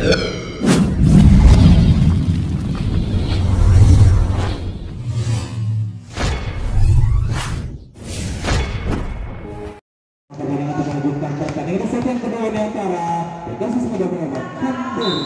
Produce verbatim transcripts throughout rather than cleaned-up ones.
Pertandingan set yang kedua di antara Pegasus Muda melawan Kendor.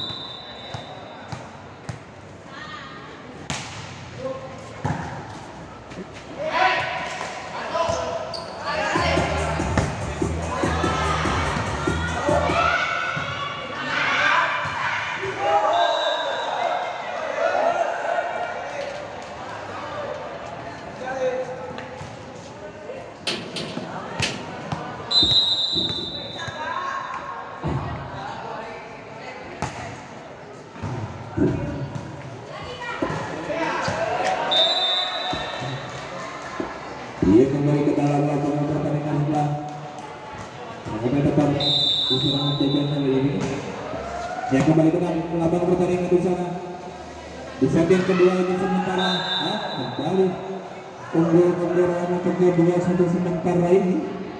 Dia kembali ke dalam lapangan pertandingan sebelah. Mengenai depan usulan jajan kali ini. Yang kembali ke dalam lapangan pertandingan di sana. Di set yang kedua ini sementara, ah, kembali unggul Kendor untuk kedua satu sementara ini.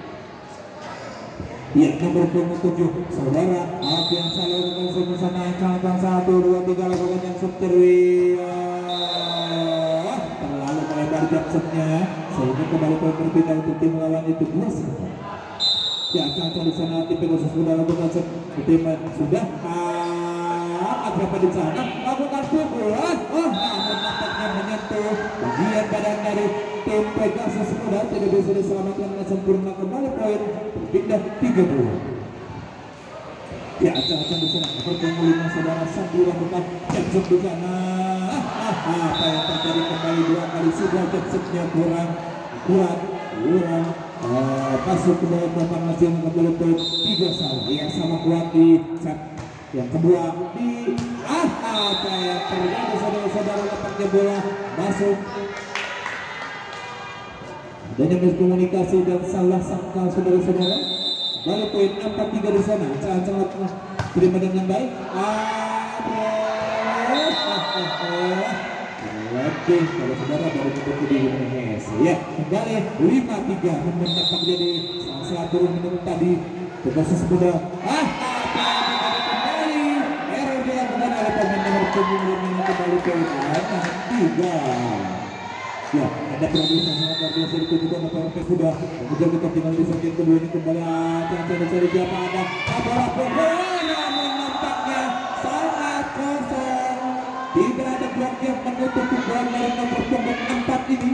Ya, nomor tujuh saudara Alfian Saleh dengan semisana angka satu dua tiga lakukan yang seterwia. Terlalu melebar jump-shotnya sehingga kembali poin berpindah untuk tim lawan itu dua satu. Ya, angka di sana tim Pegasus sudah lakukan tim sudah ah berapa di sana lakukan pukulan. Oh, namun nampaknya menyentuh bagian badan dari tim Pegasus Muda tidak bisa diselamatkan dengan sempurna. Kembali poin berpindah tiga dua. Ya, acak-acak di sana bertemu lima saudara sambil lakukan jump di sana. Ah, apa yang terjadi kembali dua kali sudah jump-nya kurang kuat, kurang uh, masuk ke dalam papan hasil kembali poin tiga sama yang sama kuat di set yang kedua di ah apa yang terjadi saudara-saudara lepasnya bola masuk. Adanya miskomunikasi dan salah sangka saudara-saudara. Balik poin empat tiga di sana. Sangat-sangat terima dengan baik. Lebih kalau saudara baru ketemu di Indonesia. Ya, kembali lima tiga mendapat jadi salah satu minum tadi Pegasus Muda. Ah, kembali error dilakukan oleh pemain nomor punggung yang kembali ke enam tiga. Ya, ada progres yang sangat luar biasa ditunjukkan oleh P S Muda. Kemudian kita tinggal di set kedua ini kembali akan cari siapa ada bola bola namun nampaknya sangat kosong. Tidak ada blok yang menutup bola dari nomor punggung empat ini.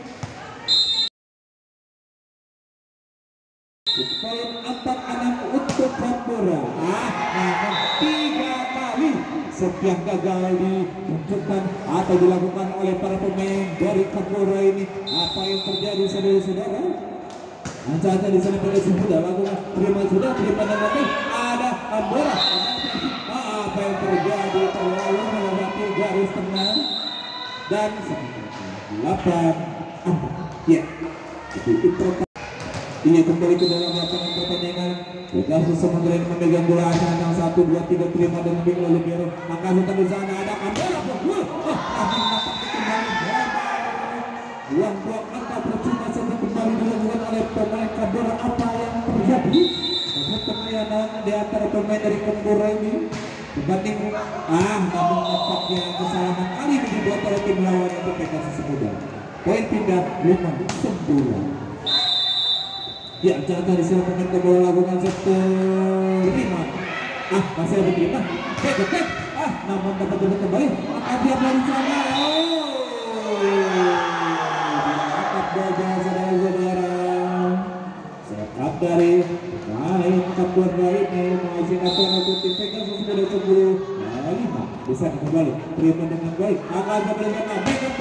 Poin empat enam untuk Kendor. Ah, namun tiga kali setiap gagal ditunjukkan atau dilakukan oleh para pemain dari Kendor ini. Apa yang terjadi saudara-saudara? Ancang-ancang di sana Pegasus Muda lakukan terima sudah terima dengan baik. Ada bola. Apa yang terjadi terlalu melewati garis tengah dan delapan empat. Ya, itu itu. Ia kembali ke dalam lapangan pertandingan. Pegasus Samudera memegang bola angka satu dua tiga terima dengan baik lalu biru. Maka hutan di sana ada Kendor pukul. Oh, namun dapat kembali buang-buang angka percuma saja kembali dilakukan oleh pemain Kendor. Apa yang terjadi? Pemain di antara pemain dari Kendor ini dibanding ah namun nampaknya kesalahan kali ini dibuat oleh tim lawan untuk Pegasus Muda. Poin pindah lima sembilan. Ya, jangan di sini pemain Kendor lakukan seterima. Ah, masih ada terima. Cek, cek. Ah, namun dapat dapat kembali. Akan dia dari sana. Oh, diangkat bola saudara-saudara. Sekat dari main Kendor ini menghasilkan poin untuk tim Pegasus Muda sepuluh lima. Bisa kembali terima dengan baik. Akan kembali sana. Back up.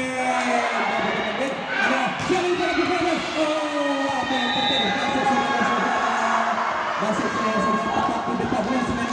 Ada siapa yang berada? Oh, apa yang terjadi? Masuk saudara-saudara. Masuk saudara-saudara tepat di depan semen.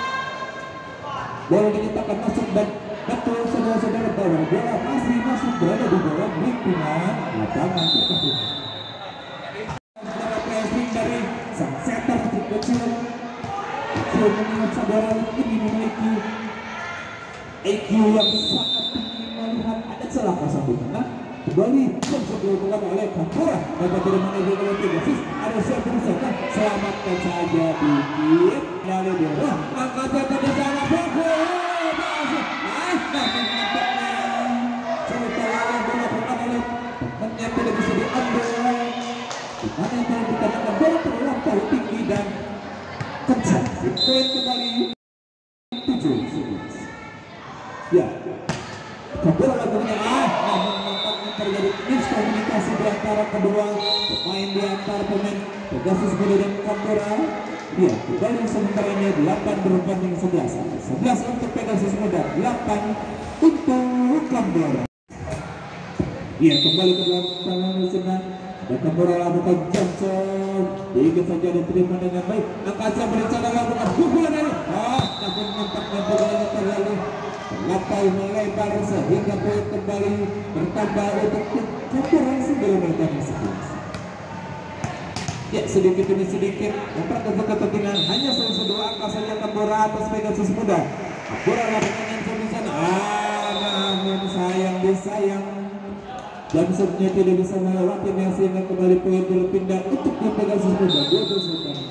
Bola diciptakan masuk dan betul saudara-saudara bahwa bola masih masuk berada di dalam lingkungan lapangan pertandingan. Saudara pressing dari sang setter kecil. Kecil mengingat saudara ini memiliki I Q yang sangat tinggi melihat ada celah kosong di tengah. kembali langsung dilakukan oleh Kampura dapat tidak mengambil oleh Pegasus. Ada siapa di sana? Selamatkan saja dikit dari dia. Angkat jatuh di sana pukul. Ah, nampaknya cerita lawan dilakukan oleh temannya tidak bisa diambil. Dimana yang paling dikatakan bola terlampau tinggi dan kencang. Poin kembali tujuh sebelas. Ya, Kampura lakukannya ah, namun nampaknya terjadi miskomunikasi di antara kedua pemain di antara pemain Pegasus Muda dan Kampura. Ya, kembali sementara ini delapan berbanding sebelas. sebelas untuk Pegasus Muda, delapan untuk Kampura. Ya, kembali ke dalam tangan di sana. Dan Kampura lakukan Johnson, ingin saja diterima dengan baik. Angkasa berencana lakukan pukulan dari ah, namun nampaknya pukulannya terlalu terlampau melebar sehingga poin kembali bertambah untuk Kampura sebelum bertambah sebelas. Ya, sedikit demi sedikit memperketat kepentingan hanya satu dua angka saja Kampura atas Pegasus Muda. Kampura lakukan yang di sana. Ah, namun sayang disayang. Jamsurnya tidak bisa melewati sehingga kembali poin berpindah untuk di Pegasus Muda. Dua belas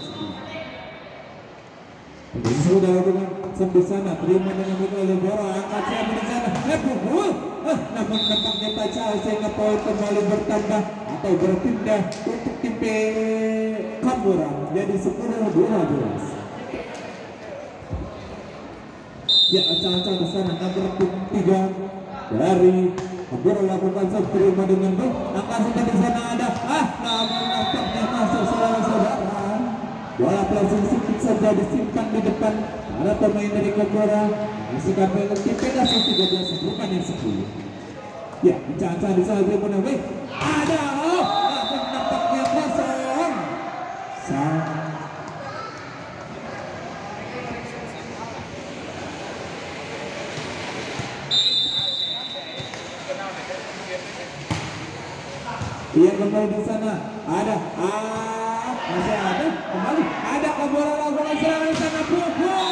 Pegasus Muda lakukan di sana, terima dengan betul oleh Bora, angkat siapa di sana, eh pukul, eh namun nampaknya tak jauh sehingga poin kembali bertambah atau berpindah untuk tim Kampura menjadi sepuluh dua belas. Ya, acah-acah di sana nomor tiga dari Kampura lakukan serve terima dengan baik. Angkat di sana ada ah namun nampaknya masuk saudara-saudara. Bola plastik sedikit saja disimpan di depan para pemain dari Kampura. Masih Kampura tim Pegasus tiga belas bukan yang sepuluh. Ya, acah-acah di sana terima baik. Ada oh namun nampaknya kosong. Sang Iya, kembali di sana ada ah masih ada kembali ada Kampura lakukan serangan di sana pukul.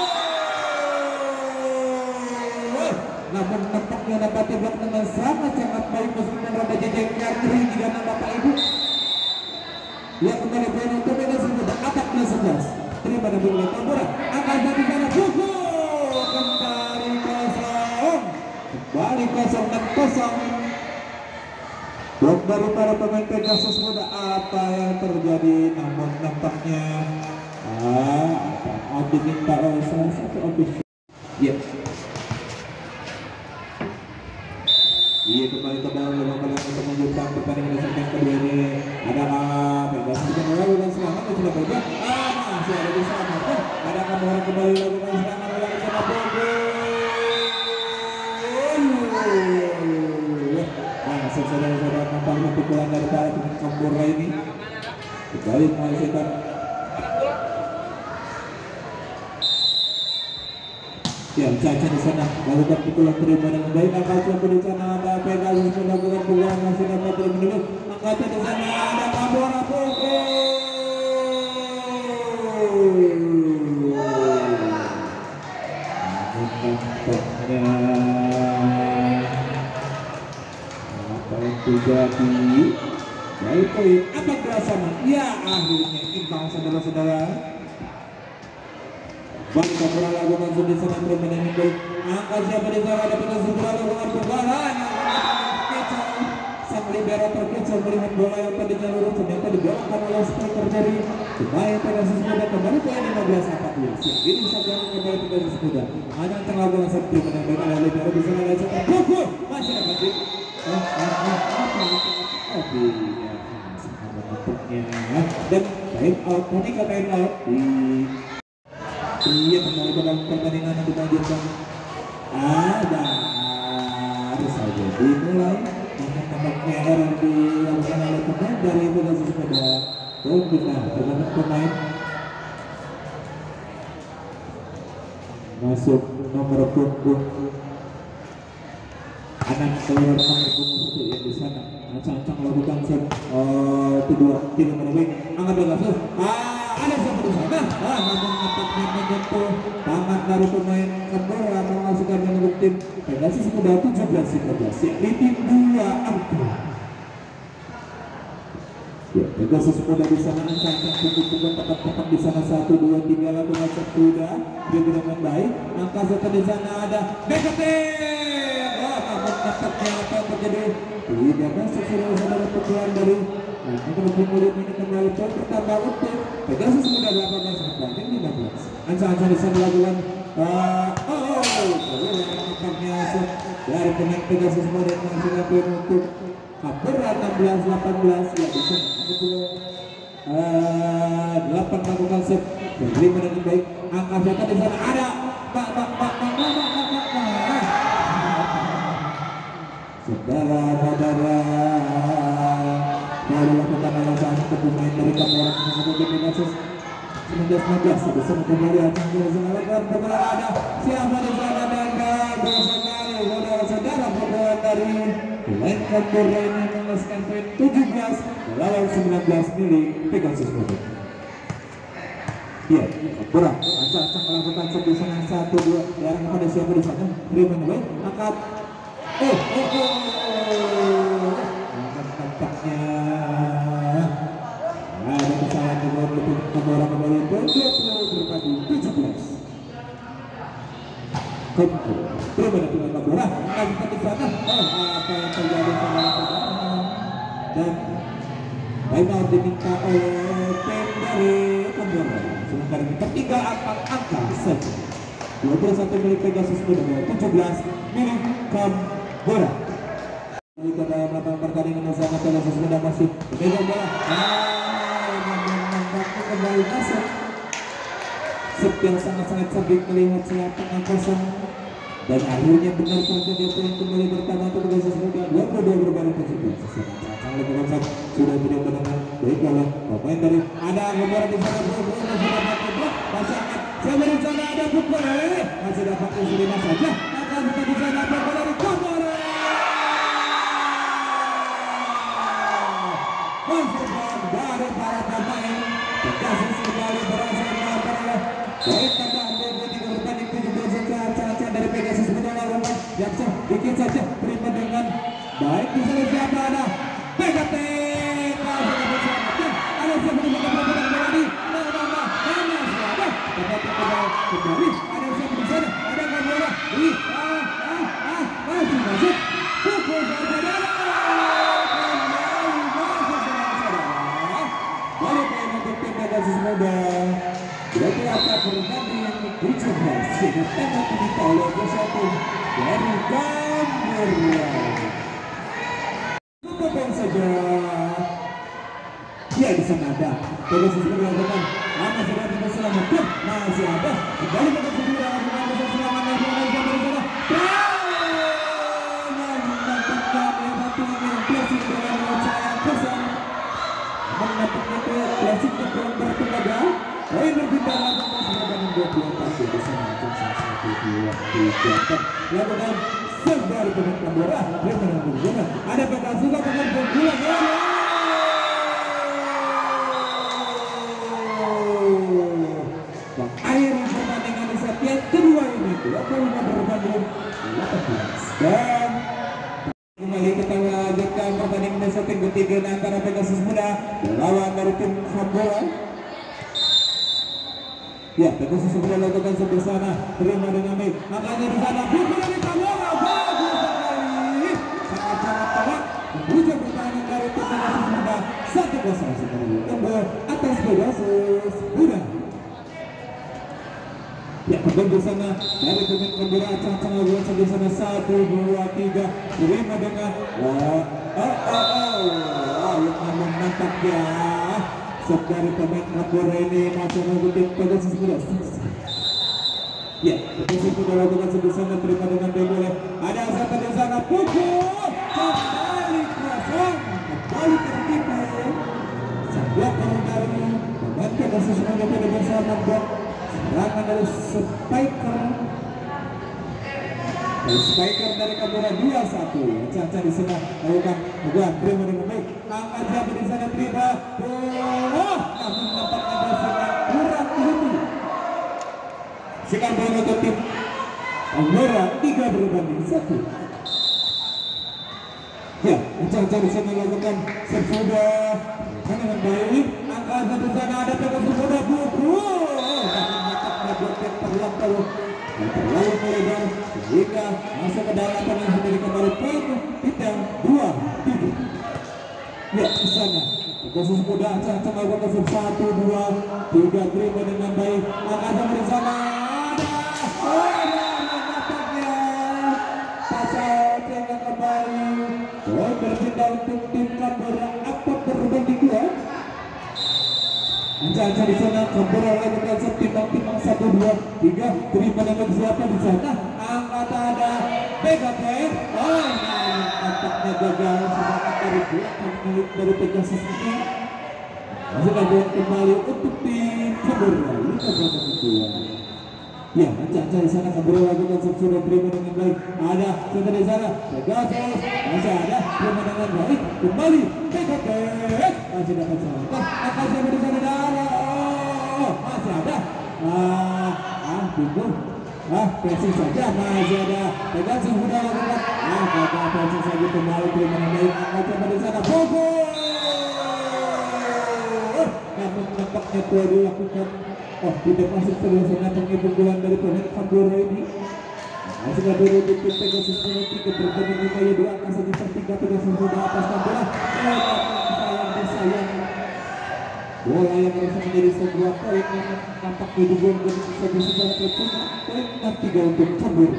Namun nampaknya dapat diblok dengan sangat-sangat baik meskipun rada jejengkan kering di dalam Bapak Ibu. Ya, kembali poin untuk Pegasus Muda empat belas sebelas. Terima kasih oleh Kampura. Akan di sana pukul kembali kosong. Kembali kosong dan kosong. Blok dari para pemain Pegasus Muda, apa yang terjadi? Namun nampaknya ah, apa diminta oleh salah satu official. Iya. Iya, kembali ke dalam lima kali untuk melanjutkan pertandingan di segmen kedua ini. Adakah Pegasus Muda melakukan serangan dan sudah bergerak? Ah, masih ada di sana. Adakah Kampura kembali melakukan serangan lagi sana pukul? Saudara-saudara nampaknya pukulan dari para pemain Kampura ini kembali menghasilkan ya Caca di sana lakukan pukulan terima dengan baik. Angkat siapa di sana ada Pegasus melakukan pukulan masih dapat terima. Angkat di sana ada Kampura pukul. Terjadi dari poin apa kerasanya? Ya, akhirnya imbang saudara-saudara. Bang Kampura lakukan sudah sana permainan ini. Angkat siapa di sana ada Pegasus Muda lakukan pukulan. Sang libero terkecoh melihat bola yang tadinya lurus ternyata dibelokkan oleh striker dari pemain Pegasus Muda. Kembali poin lima belas empat belas. Ini saja kembali Pegasus Muda. Ada yang tengah lakukan satu permainan baik oleh libero di sana ada cetak pukul masih dapat di Oh, oh, oh, apa itu? Oh, iya, sama bentuknya. Dan time out, Monica time out. Iya, kembali ke dalam pertandingan yang dilanjutkan. Ada, harus saja dimulai. Nampaknya error dilakukan oleh pemain dari Pegasus Muda. Oh, benar, terdapat pemain masuk nomor punggung anak keluar nomor punggung satu yang di sana. Ancang-ancang lakukan set kedua tidak menarik. Angkat Pegasus. Ah, ada siapa di sana? Ah, namun nampaknya menyentuh tangan dari pemain Kampura menghasilkan menurut tim Pegasus Muda tujuh belas tiga belas. Yakni tim dua angka. Pegasus muda di sana angka-angka pukul-pukul tepat-tepat di sana satu dua tiga lalu masuk sudah dia dengan baik. Angka satu di sana ada Bekatin. Oh, namun nampaknya apa yang terjadi? Tidak masuk saudara-saudara pukulan dari nah, ini lebih mulut ini kembali poin pertama untuk Pegasus muda delapan belas Bandung lima belas. Angka-angka di sana lakukan uh, oh, oh, nampaknya dari pemain Pegasus muda yang sudah poin untuk Kapura enam belas delapan belas ya bisa uh, delapan melakukan set dan lima dengan baik. Angka jatah di sana ada pak pak pak pak pak pak pak pak saudara-saudara mau dilakukan alasan untuk pemain dari Kapura untuk di Pegasus sembilan belas enam belas bisa kembali akan dilakukan bola ada siapa di sana dan bagus sekali saudara-saudara bola dari pemain Kapura ini mengemaskan poin tujuh belas melawan sembilan belas milik Pegasus muda. Iya, Kapura acak-acak melakukan set di sana satu dua yang pada siapa di sana terima baik angkat oh oh oh tampaknya ada kesalahan di bawah untuk Kapura kembali poin dua puluh berpadu tujuh belas. Kapura terima dengan Kapura angkat di sana oh apa yang terjadi saudara-saudara dan timeout diminta oleh tim dari Kapura. Sementara kita tiga angka saja dua puluh satu milik Pegasus muda tujuh belas milik Kapura. Kita dalam lapangan pertandingan bersama Pegasus muda masih pegang bola kembali masuk set yang sangat-sangat sabik melihat lapangan kosong dan akhirnya benar saja dia poin kembali bertambah untuk Pegasus muda dua puluh dua berbanding tujuh belas. Sangat lebih konsep sudah tidak mendengar baik oleh pemain dari ada Kapura di sana sudah dapat blok masih angkat sampai di sana ada pukul masih dapat Usulina saja akan buka di sana pukul dari Kapura konservan dari para pemain Pegasus kembali berhasil melakukan oleh baik tambahan dua puluh tiga berbanding tujuh belas saja dari Pegasus muda lawan Jaksa dikit saja terima dengan baik di sana siapa ada Bekatin ada siapa di mana perbuatan berani nama nama siapa dapat kembali ada siapa di sana ada Kapura ih ah ah ah masih masuk pukul saja dari Pegasus muda berarti akan berbanding tujuh belas sehingga tembak diminta oleh satu dari Kapura. Bukan saja ya di sana ada Pegasus muda melakukan lama sudah tidak selamatkan masih ada kembali Pegasus muda melakukan besar selamat dan dari sana dan menampakkan yang satu yang klasik dengan saya kosong menampaknya klasik kurang bertenaga poin berpindah langsung masih dengan dua puluh empat di sana satu dua tiga empat lakukan serve dari pemain Kapura dia menanggung zona ada Pegasus juga dengan penggulan mengakhiri pertandingan di set yang kedua ini dua puluh lima berbanding delapan belas dan kembali kita lanjutkan pertandingan di set yang ketiga antara Pegasus muda lawan dari tim Kapura. Ya, Pegasus muda lakukan sebelah sana terima dengan baik makanya di sana pukul dari Kapura bagus sekali sangat-sangat tepat menghujung pertahanan dari tim Pegasus muda satu kosong sekali tembak atas Pegasus muda. Ya, kembali di sana dari pemain Kapura acak-acak lakukan di sana satu dua tiga terima dengan oh oh oh oh yang namun nampak ya set dari pemain Kapura ini masuk mengikuti Pegasus muda. Ya, Pegasus muda lakukan sebelah sana terima dengan boleh ada satu di sana pukul kembali kosong kembali tertipu sebelah kanan dari pemain Pegasus muda pada bersama blok serangan dari Spiker dari Spiker dari Kapura dua satu Caca di sana lakukan juga terima dengan baik angkat siapa di sana terima oh namun nampaknya berhasil kurang itu sekarang bola untuk tim Kapura tiga berbanding satu. Ya Caca di sana lakukan serve dengan baik. Angka satu sana ada Pegasus Muda buku. Tapi mantapnya buat yang terlampau. Terlalu melebar sehingga masuk ke dalam lapangan sendiri kembali poin kita dua tiga. Ya di sana Pegasus Muda Caca melakukan kesub satu dua tiga terima dengan baik. Angka satu di sana ada. Oh ada nampaknya pasal yang kembali. Poin berpindah untuk tim Canberra. Apa perbanding dua? Anca-anca di sana Canberra lagi berhasil timbang-timbang satu dua tiga terima dengan siapa di sana? Angkat ada B K P. Oh nampaknya gagal serangan dari belakang milik dari Pegasus ini. Masih ada kembali untuk tim Canberra lima belakang kedua. Ya, Anca-anca di sana Canberra lagi berhasil sudah terima dengan baik. Ada sudah di sana Pegasus masih ada terima dengan baik kembali B K P masih dapat selamat. Akan siapa di sana ada? Oh, masih ada. Ah, ah, bingung. Ah, pressing saja masih ada. Pegasus sudah lakukan. Ah, kata pressing saja kembali terima dengan baik. Akan siapa di sana? Pukul. Namun nampaknya telah dilakukan. Oh, tidak masuk terus menantang pukulan dari pemain Canberra ini. Masih ada dua tim Pegasus Muda tiga berbanding lima ya dua angka satu per tiga Pegasus Muda atas Canberra. Sayang disayang. Bola yang harus menjadi sebuah poin yang nampaknya dibuang dan bisa secara percuma. Poin enam tiga untuk Canberra.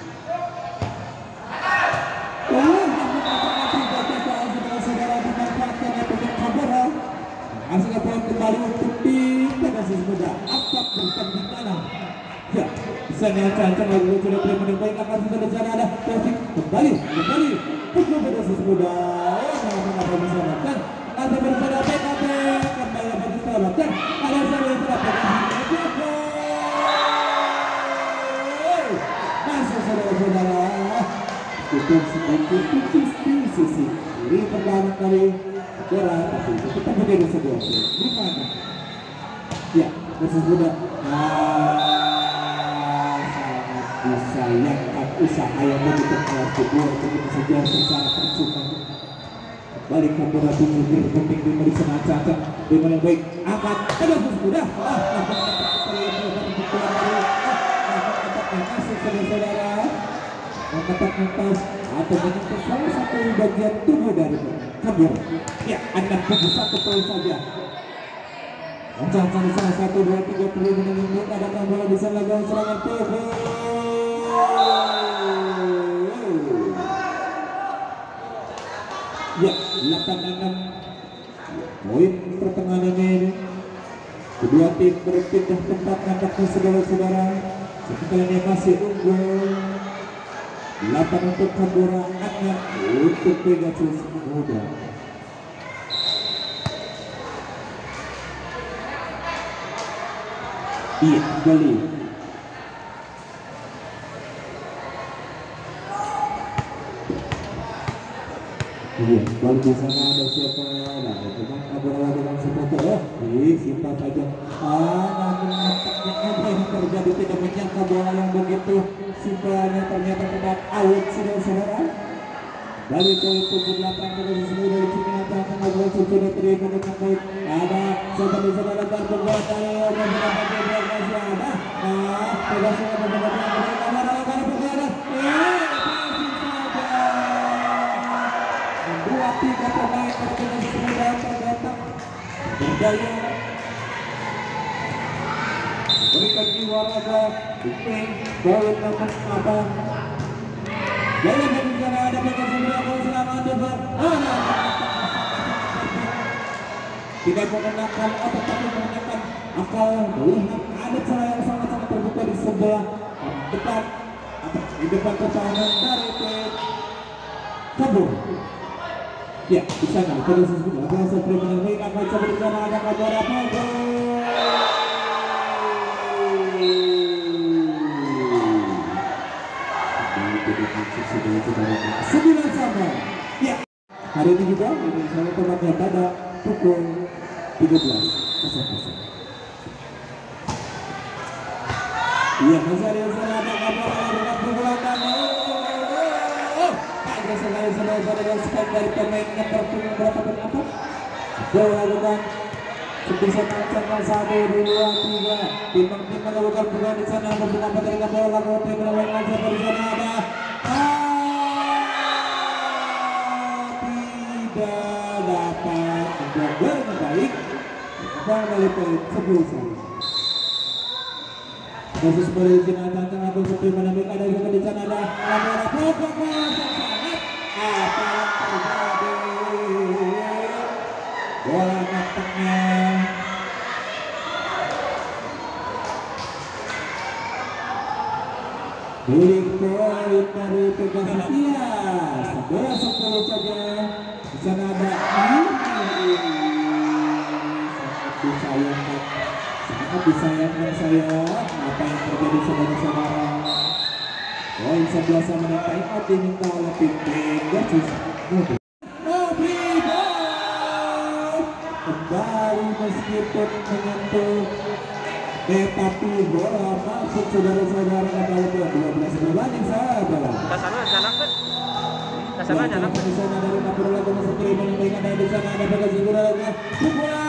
Oh, nampaknya tiga tiga saudara dimanfaatkan oleh pemain Canberra. Hasil poin kembali untuk tim Pegasus Muda. Apa bertanding kalah? Ya, sana Anca-anca lagi sudah terima dengan baik. Akan sudah di sana ada Taufik kembali kembali pukul Pegasus Muda. Oh, mengapa diselamatkan? Ada bersama P K P kembali dapat diselamatkan. Ada sana yang telah Pegasus masuk saudara-saudara. Tutup sedikit tipis di sisi kiri pertama kali. Bola tapi kita menjadi sebuah poin. Gimana? Ya, Pegasus Muda. Ah, sangat disayangkan usaha yang begitu keras dibuat begitu saja secara percuma. Balik Canberra tujuh berpenting di Marisa Anca-anca dengan yang baik. Angkat Pegasus Muda. Ah, masuk saudara-saudara. Mengangkat nafas atau menyentuh salah satu bagian tubuh dari Canberra. Ya, enam puluh satu poin saja. Anca-anca di sana satu dua tiga puluh menit ada Canberra di sana gol serangan pukul. Ya, delapan enam poin pertengahan ini. Kedua tim berpindah tempat nampaknya saudara-saudara. Sebenarnya masih unggul. delapan untuk Canberra, enam untuk Pegasus Muda. Iya, kembali. Iya, baru di sana ada siapa? Nah, teman Canberra dengan supporter. Oh, ih, simpan saja. Ah, namun nampaknya apa yang terjadi tidak menyangka bola yang begitu simpelnya ternyata kena out saudara-saudara. Dari poin tujuh delapan Pegasus Muda di sini akan ngobrol sudah terima dengan baik. Ada saudara saudara dan berbuatan yang benar-benar masih ada. Nah, Pegasus Muda benar-benar ada lakukan pergerakan. Eh, saja. Dua tiga pemain dari Pegasus Muda terdatang berdaya. Berikan jiwa raga, bukti, poin nomor apa? Jangan dari sana ada Pegasus Muda kalau selama debat. Tidak menggunakan otak tapi menggunakan akal. Melihat ada celah yang sangat-sangat terbuka di sebelah depan, di depan pertahanan dari tim Canberra. Ya, di sana Pegasus Muda berhasil terima dengan baik. Akan coba di sana ada Canberra Pegasus. Sembilan sama. Ya. Hari ini juga ini saya tempatnya pada pukul tiga belas. Iya, masih ada yang sana ada Canberra dengan pergerakan. Oh, ada sekali saudara-saudara yang sekali dari pemain nomor punggung berapa berapa? Sudah melakukan sebisa macam satu dua tiga. Tim-tim melakukan buka di sana membuka pertandingan bola rote bermain langsung di sana ada. Tidak dapat membuat gol yang baik. Dan melakukan sepuluh sama. Khusus pada jenazah tengah bersepi menambah ada juga di sana ada kamera pokok sangat apa yang terjadi bola matangnya milik poin dari Pegasus sebelas sepuluh saja di sana ada ini sangat disayangkan sangat disayangkan saya apa yang terjadi saudara-saudara. Poin sebelas sama dengan time out diminta oleh tim Pegasus. Kembali meskipun menyentuh tetapi bola masuk saudara-saudara kembali ke dua belas berbanding sahabat. Kasana jalan kan? Kasana jalan kan? Di sana dari Napur lagu masuk kiri menambahkan ada di sana ada Pegasus lagi. Pukulan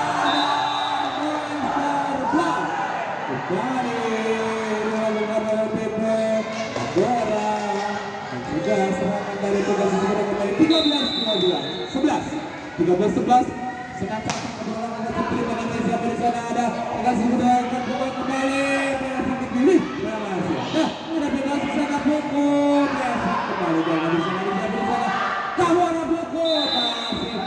dari lalu Pepe bola dan juga serangan dari Pegasus kembali tiga belas dua belas sebelas tiga belas sebelas. Senang satu bola masuk kiri menambah siapa di sana ada Pegasus sudah kembali kembali Pegasus dipilih berhasil. Nah ada Pegasus sana pukul Pegasus kembali jangan di sana di sana kamu ada pukul masih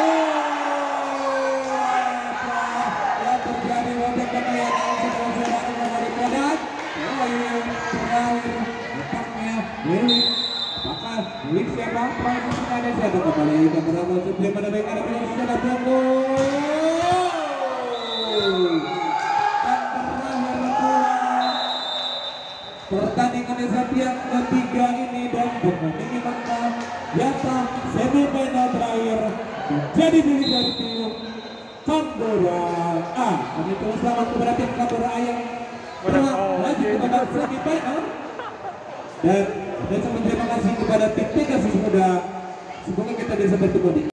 yang terjadi waktu kemenangan saudara-saudara dari Kodat poin terakhir letaknya milik apakah milik siapa proses ada siapa kembali ke beberapa sebelum menambahkan ada Pegasus sudah pukul dan terakhir pertandingan yang ketiga ini dan ini maka jatah semifinal terakhir menjadi milik dari tim Tambora A. Kami terus selamat kepada tim Tambora A yang telah maju ke babak semifinal dan dan terima kasih kepada tim Pegasus Muda. Semoga kita bisa bertemu di